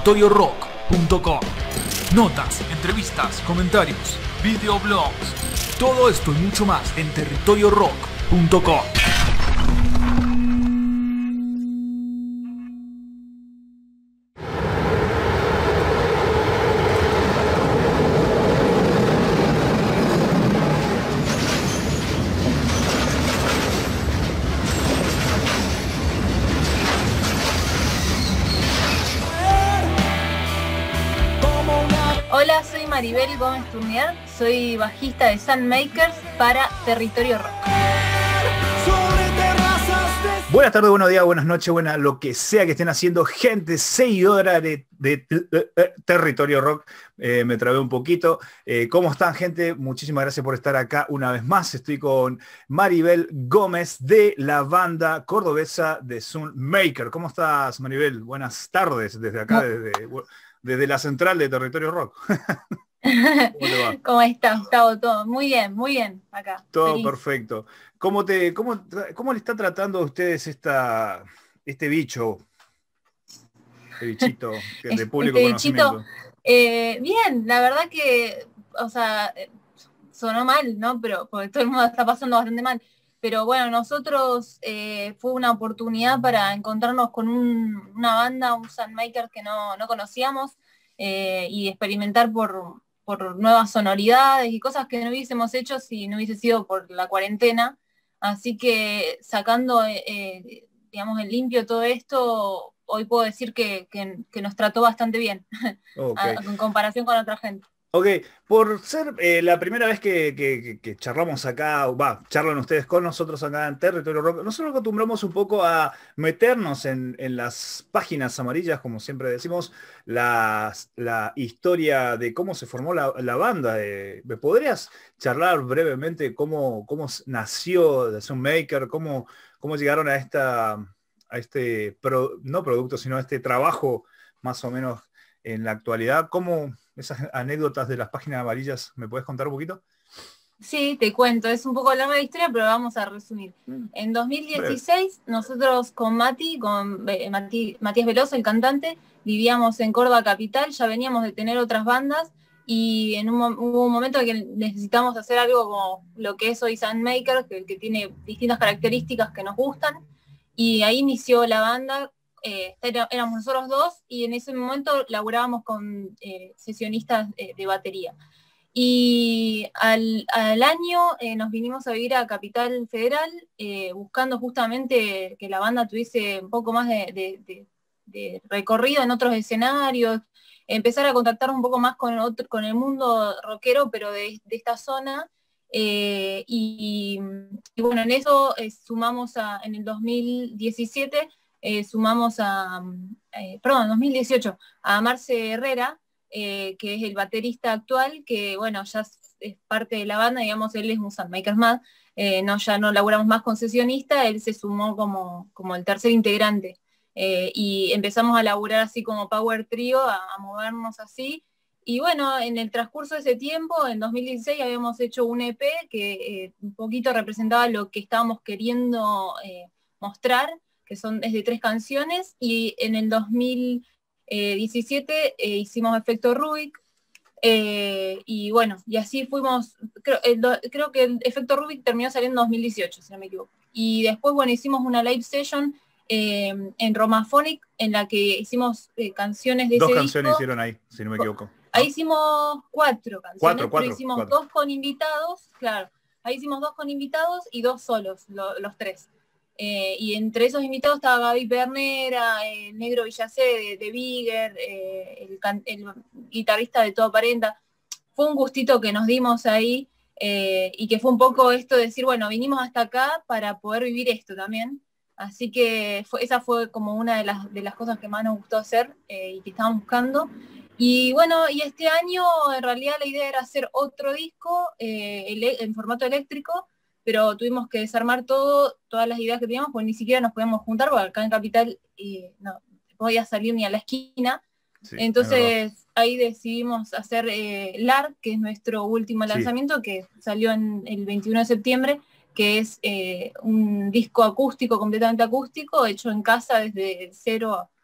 territoriorock.com. Notas, entrevistas, comentarios, videoblogs, todo esto y mucho más en territoriorock.com. Hola, soy Maribel Gómez Turnier, soy bajista de Sunmakers para Territorio Rock. Buenas tardes, buenos días, buenas noches, buenas lo que sea que estén haciendo, gente seguidora de Territorio Rock. Me trabé un poquito. ¿Cómo están, gente? Muchísimas gracias por estar acá una vez más. Estoy con Maribel Gómez de la banda cordobesa de Sunmakers. ¿Cómo estás, Maribel? Buenas tardes desde acá, desde la central de Territorio Rock. ¿Cómo te va? ¿Cómo estás, Gustavo? Todo muy bien acá. Todo Feliz. perfecto. ¿Cómo le está tratando a ustedes este bicho? Este bichito de público Este conocimiento. bichito, bien, la verdad que, o sea, sonó mal, ¿no? Pero porque todo el mundo está pasando bastante mal. Pero bueno, nosotros fue una oportunidad para encontrarnos con una banda, un Sunmaker que no conocíamos y experimentar por nuevas sonoridades y cosas que no hubiésemos hecho si no hubiese sido por la cuarentena. Así que sacando, digamos, en limpio todo esto, hoy puedo decir que nos trató bastante bien Okay. en comparación con otra gente. Ok, por ser la primera vez que charlamos acá, charlan ustedes con nosotros acá en Territorio Rock, nosotros acostumbramos un poco a meternos en las páginas amarillas, como siempre decimos, la historia de cómo se formó la banda. ¿Me podrías charlar brevemente cómo nació The Sunmaker, cómo llegaron a este no producto, sino a este trabajo más o menos en la actualidad? ¿Cómo esas anécdotas de las páginas amarillas me puedes contar un poquito? Sí, te cuento, es un poco larga la historia, pero vamos a resumir. En 2016, nosotros con Matías Veloso, el cantante, vivíamos en Córdoba capital, ya veníamos de tener otras bandas, y hubo un momento en que necesitamos hacer algo como lo que es hoy Sunmaker, que tiene distintas características que nos gustan, y ahí inició la banda. Éramos nosotros dos, y en ese momento laburábamos con sesionistas de batería. Y al año nos vinimos a vivir a Capital Federal, buscando justamente que la banda tuviese un poco más de recorrido en otros escenarios, empezar a contactar un poco más con el mundo rockero, pero de esta zona. Y bueno, en eso sumamos en el 2017, sumamos perdón, en 2018, a Marce Herrera, que es el baterista actual, que bueno, ya es parte de la banda, digamos, él es un Sunmakers más, ya no laburamos más con sesionista, él se sumó como el tercer integrante, y empezamos a laburar así como Power Trio, a movernos así, y bueno, en el transcurso de ese tiempo, en 2016 habíamos hecho un EP que un poquito representaba lo que estábamos queriendo mostrar, que es de 3 canciones, y en el 2017 hicimos Efecto Rubik, y bueno, y así fuimos. Creo que el Efecto Rubik terminó saliendo en 2018, si no me equivoco. Y después, bueno, hicimos una live session en Romaphonic, en la que hicimos canciones de ese disco. 2 canciones hicieron ahí, si no me equivoco, ¿no? Ahí hicimos 4 canciones, Cuatro, pero hicimos 4. 2 con invitados, claro. Ahí hicimos 2 con invitados y 2 solos, los 3. Y entre esos invitados estaba Gaby Pernera, el Negro Villacé de Bigger, el guitarrista de Todo Aparenta. Fue un gustito que nos dimos ahí, y que fue un poco esto de decir, bueno, vinimos hasta acá para poder vivir esto también. Así que esa fue como una de las cosas que más nos gustó hacer, y que estábamos buscando. Y bueno, y este año en realidad la idea era hacer otro disco en formato eléctrico, pero tuvimos que desarmar todas las ideas que teníamos, porque ni siquiera nos podíamos juntar, porque acá en Capital no podía salir ni a la esquina. Sí, entonces ahí decidimos hacer LAR, que es nuestro último lanzamiento, sí, que salió el 21 de septiembre, que es un disco acústico, completamente acústico, hecho en casa desde cero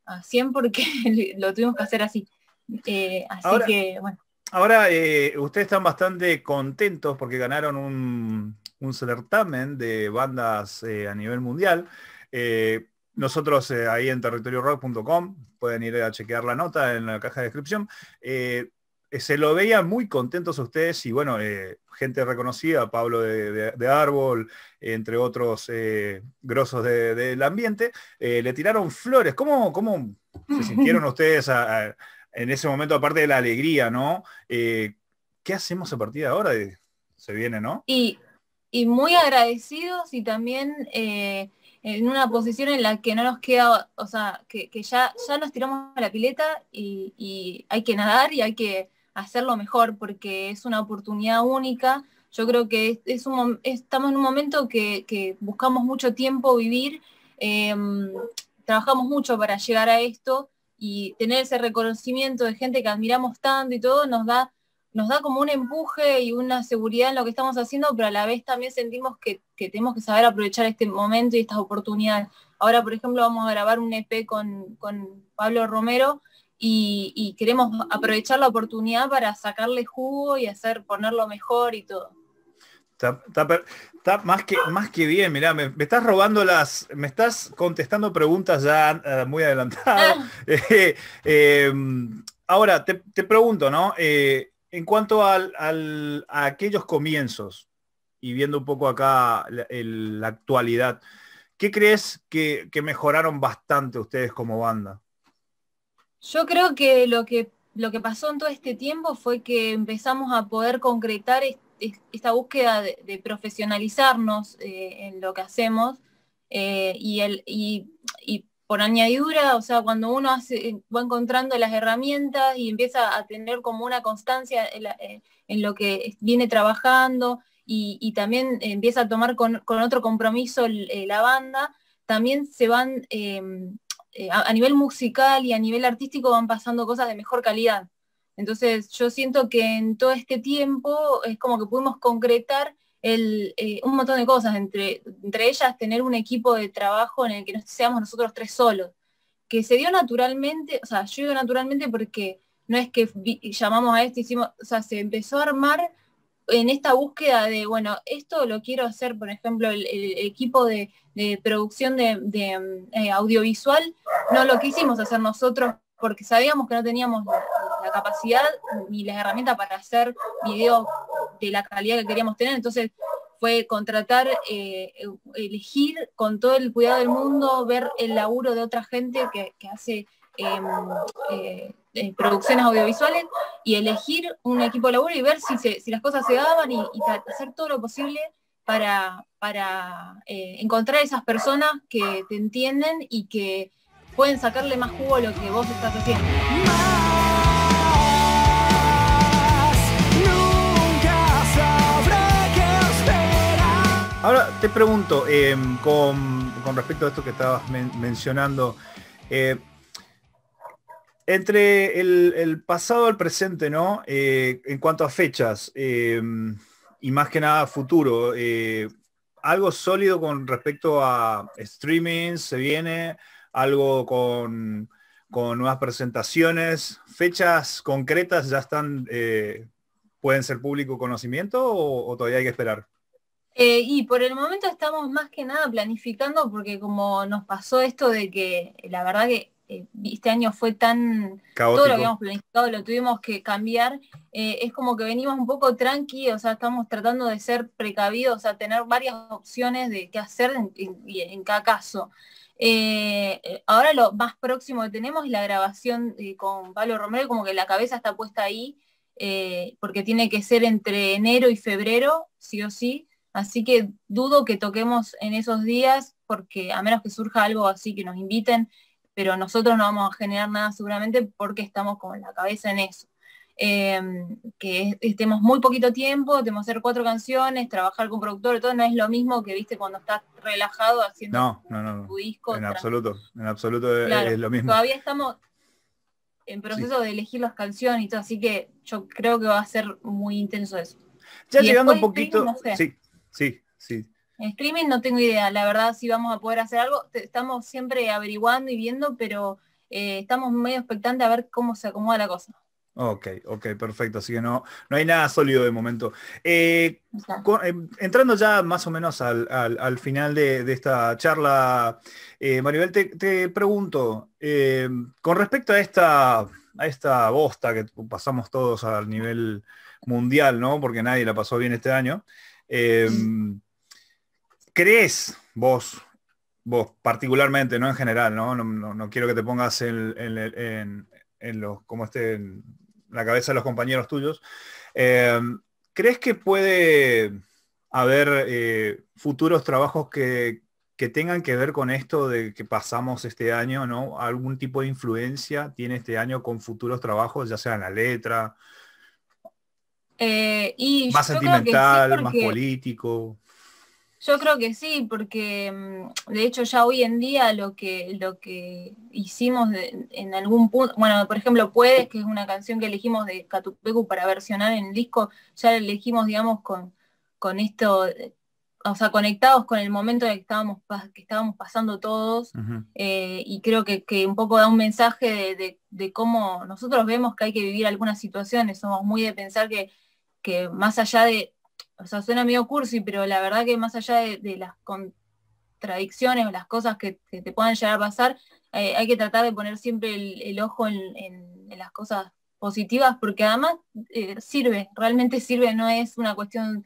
a 100 porque lo tuvimos que hacer así. Así Ahora, que, bueno. Ahora, ustedes están bastante contentos porque ganaron un certamen de bandas a nivel mundial. Nosotros ahí en territoriorock.com pueden ir a chequear la nota en la caja de descripción. Se lo veían muy contentos a ustedes y bueno, gente reconocida, Pablo de Árbol, entre otros grosos del ambiente, le tiraron flores. ¿Cómo se sintieron ustedes en ese momento, aparte de la alegría, ¿no? ¿Qué hacemos a partir de ahora? Se viene, ¿no? Y muy agradecidos y también en una posición en la que no nos queda, o sea, que ya nos tiramos a la pileta y hay que nadar y hay que hacerlo mejor porque es una oportunidad única. Yo creo que estamos en un momento que buscamos mucho tiempo vivir, trabajamos mucho para llegar a esto y tener ese reconocimiento de gente que admiramos tanto y todo nos da como un empuje y una seguridad en lo que estamos haciendo, pero a la vez también sentimos que tenemos que saber aprovechar este momento y estas oportunidades. Ahora, por ejemplo, vamos a grabar un EP con Pablo Romero y queremos aprovechar la oportunidad para sacarle jugo y ponerlo mejor y todo. Está más que bien, mirá, me estás robando me estás contestando preguntas ya muy adelantadas. Ahora, te pregunto, ¿no? En cuanto a aquellos comienzos, y viendo un poco acá la actualidad, ¿qué crees que mejoraron bastante ustedes como banda? Yo creo que lo que pasó en todo este tiempo fue que empezamos a poder concretar esta búsqueda de profesionalizarnos en lo que hacemos y por añadidura, o sea, cuando uno va encontrando las herramientas y empieza a tener como una constancia en lo que viene trabajando y también empieza a tomar con otro compromiso la banda, también se van, a nivel musical y a nivel artístico van pasando cosas de mejor calidad. Entonces yo siento que en todo este tiempo es como que pudimos concretar un montón de cosas, entre ellas tener un equipo de trabajo en el que no seamos nosotros tres solos, que se dio naturalmente, o sea, yo digo naturalmente porque no es que llamamos a esto, o sea, se empezó a armar en esta búsqueda de, bueno, esto lo quiero hacer, por ejemplo, el equipo de producción de audiovisual, no lo quisimos hacer nosotros porque sabíamos que no teníamos la capacidad ni las herramientas para hacer videos de la calidad que queríamos tener, entonces fue contratar, elegir con todo el cuidado del mundo, ver el laburo de otra gente que hace producciones audiovisuales y elegir un equipo de laburo y ver si las cosas se daban y hacer todo lo posible para encontrar esas personas que te entienden y que pueden sacarle más jugo a lo que vos estás haciendo. Ahora te pregunto, con respecto a esto que estabas mencionando, entre el pasado y el presente, ¿no? En cuanto a fechas, y más que nada futuro, algo sólido con respecto a streaming, se viene algo con nuevas presentaciones, fechas concretas ya están, pueden ser público conocimiento o todavía hay que esperar. Y por el momento estamos más que nada planificando porque como nos pasó esto de que la verdad que este año fue tan caótico. Todo lo que habíamos planificado lo tuvimos que cambiar, es como que venimos un poco tranqui, o sea, estamos tratando de ser precavidos, o sea, tener varias opciones de qué hacer en cada caso. Ahora lo más próximo que tenemos es la grabación con Pablo Romero, como que la cabeza está puesta ahí, porque tiene que ser entre enero y febrero, sí o sí. Así que dudo que toquemos en esos días, porque a menos que surja algo así que nos inviten, pero nosotros no vamos a generar nada seguramente porque estamos con la cabeza en eso. Que estemos muy poquito tiempo, tenemos que hacer 4 canciones, trabajar con productor, todo no es lo mismo que viste cuando estás relajado haciendo tu disco. En absoluto claro, es lo mismo. Todavía estamos en proceso de elegir las canciones y todo, así que yo creo que va a ser muy intenso eso. Ya y llegando un poquito, no sé. Sí. En streaming no tengo idea, la verdad si vamos a poder hacer algo, estamos siempre averiguando y viendo, pero estamos medio expectantes a ver cómo se acomoda la cosa. Ok, perfecto. Así que no hay nada sólido de momento. Entrando ya más o menos al final de esta charla, Maribel, te pregunto, con respecto a esta bosta que pasamos todos al nivel mundial, ¿no? Porque nadie la pasó bien este año. ¿Crees vos particularmente, no en general, ¿no? No quiero que te pongas en la cabeza de los compañeros tuyos. ¿Crees que puede haber futuros trabajos que tengan que ver con esto de que pasamos este año, ¿no? ¿Algún tipo de influencia tiene este año con futuros trabajos, ya sea en la letra, más Yo creo que sí, sentimental, más porque político? yo creo que sí, porque de hecho ya hoy en día lo que hicimos en algún punto, bueno, por ejemplo, Puedes, que es una canción que elegimos de Catupecu para versionar en el disco, ya la elegimos, digamos, con esto, o sea, conectados con el momento en el que estábamos pasando todos, Uh-huh. y creo que un poco da un mensaje de cómo nosotros vemos que hay que vivir algunas situaciones, somos muy de pensar que más allá de, o sea, suena medio cursi, pero la verdad que más allá de las contradicciones o las cosas que te puedan llegar a pasar, hay que tratar de poner siempre el ojo en las cosas positivas, porque además sirve, realmente sirve, no es una cuestión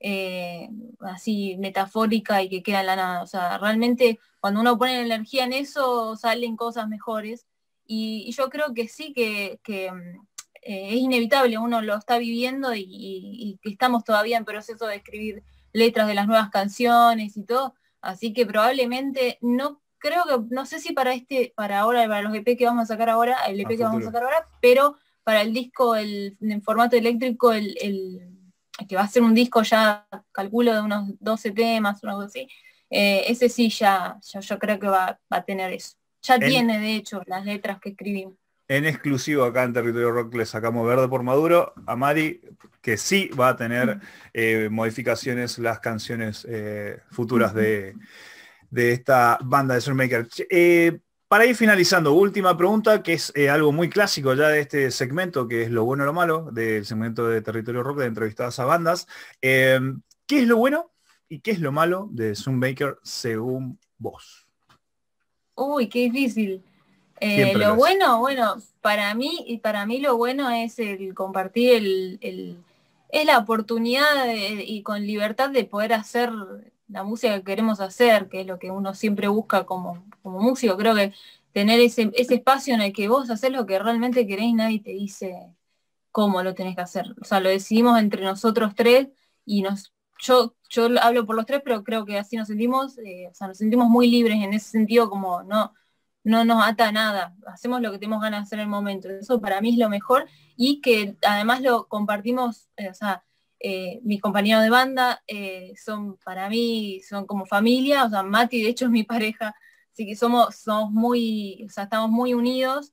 así metafórica y que queda en la nada. O sea, realmente cuando uno pone energía en eso, salen cosas mejores. Y yo creo que sí, que es inevitable, uno lo está viviendo y que estamos todavía en proceso de escribir letras de las nuevas canciones y todo, así que probablemente no creo que, no sé si para ahora, para los EP que vamos a sacar ahora, el EP que vamos a sacar ahora, pero para el disco en formato eléctrico, que va a ser un disco ya, calculo, de unos 12 temas, o algo así, ese sí ya yo creo que va a tener eso. Ya tiene, de hecho, las letras que escribimos. En exclusivo acá en Territorio Rock le sacamos verde por Maduro a Mari, que sí va a tener modificaciones las canciones futuras de esta banda de Sunmaker. Para ir finalizando, última pregunta, que es algo muy clásico ya de este segmento, que es lo bueno o lo malo, del segmento de Territorio Rock de entrevistadas a bandas. ¿Qué es lo bueno y qué es lo malo de Sunmaker según vos? Uy, qué difícil. Siempre lo Lo es. bueno, para mí lo bueno es el compartir es la oportunidad y con libertad de poder hacer la música que queremos hacer, que es lo que uno siempre busca como músico. Creo que tener ese espacio en el que vos haces lo que realmente querés y nadie te dice cómo lo tenés que hacer. O sea, lo decidimos entre nosotros tres y yo hablo por los tres, pero creo que así nos sentimos, o sea, nos sentimos muy libres en ese sentido, como no nos ata a nada, hacemos lo que tenemos ganas de hacer en el momento. Eso para mí es lo mejor y que además lo compartimos, o sea, mis compañeros de banda para mí son como familia, o sea, Mati de hecho es mi pareja, así que somos muy, o sea, estamos muy unidos.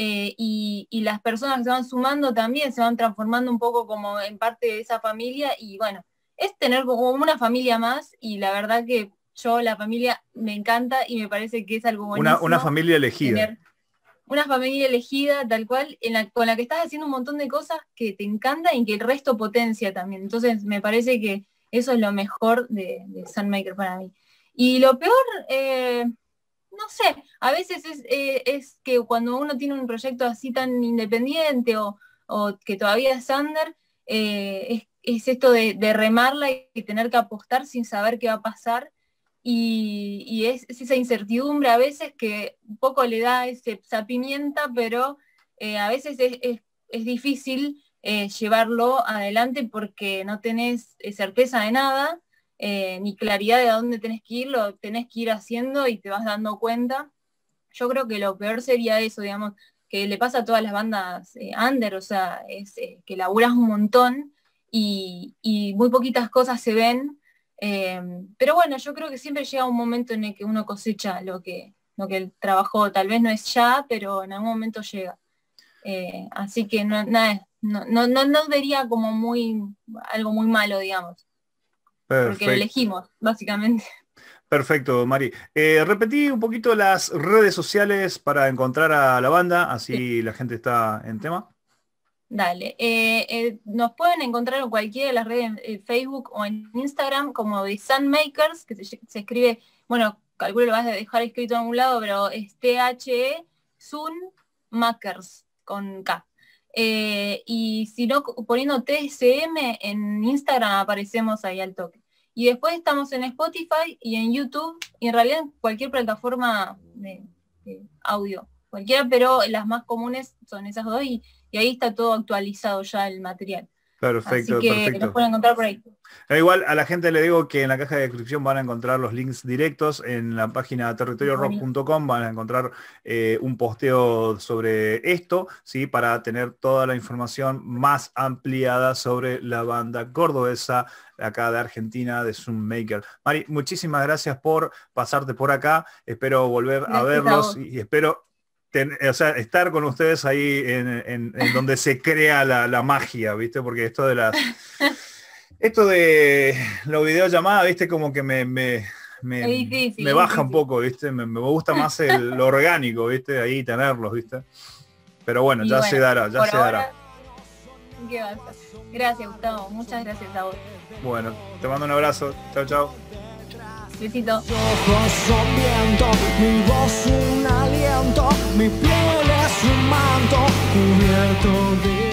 Y las personas que se van sumando también se van transformando un poco como en parte de esa familia y bueno, es tener como una familia más y la verdad que yo la familia me encanta y me parece que es algo buenísimo. Una familia elegida. Tener una familia elegida tal cual, con la que estás haciendo un montón de cosas que te encantan y que el resto potencia también. Entonces me parece que eso es lo mejor de Sunmaker para mí. Y lo peor, no sé, a veces es que cuando uno tiene un proyecto así tan independiente o que todavía es under, es esto de remarla y tener que apostar sin saber qué va a pasar. Y es esa incertidumbre a veces que un poco le da esa pimienta, pero a veces es difícil llevarlo adelante porque no tenés certeza de nada, ni claridad de a dónde tenés que ir, lo tenés que ir haciendo y te vas dando cuenta. Yo creo que lo peor sería eso, digamos, que le pasa a todas las bandas under, o sea, es que laburas un montón y muy poquitas cosas se ven. Pero bueno, yo creo que siempre llega un momento en el que uno cosecha lo que el trabajo tal vez no es ya, pero en algún momento llega. Así que no vería como algo muy malo, digamos. Perfecto. Porque lo elegimos, básicamente. Perfecto, Mari. Repetí un poquito las redes sociales para encontrar a la banda, así la gente está en tema. Dale. Nos pueden encontrar en cualquiera de las redes, en Facebook o en Instagram, como The Sunmakers, que se escribe, bueno, calculo lo vas a dejar escrito en algún lado, pero es THE Sunmakers, con K. Y si no, poniendo TSM en Instagram aparecemos ahí al toque. Y después estamos en Spotify y en YouTube, y en realidad en cualquier plataforma de audio. Cualquiera, pero las más comunes son esas dos, y ahí está todo actualizado ya el material. Perfecto, Así que perfecto. nos pueden encontrar por ahí. Igual a la gente le digo que en la caja de descripción van a encontrar los links directos. En la página territoriorock.com van a encontrar un posteo sobre esto, ¿sí? Para tener toda la información más ampliada sobre la banda cordobesa acá de Argentina, de Sunmaker. Mari, muchísimas gracias por pasarte por acá. Espero volver a verlos y espero estar con ustedes ahí en donde se crea la magia, ¿viste? Porque esto de los videollamadas, ¿viste? Como que me baja un poco, ¿viste? Me gusta más lo orgánico, ¿viste? Ahí tenerlos, ¿viste? Pero bueno, ya se dará. ¿Qué va a hacer? Gracias, Gustavo. Muchas gracias a vos. Bueno, te mando un abrazo. Chao, chao. Besito. Mis ojos son viento, mi voz un aliento, mi piel es un manto cubierto de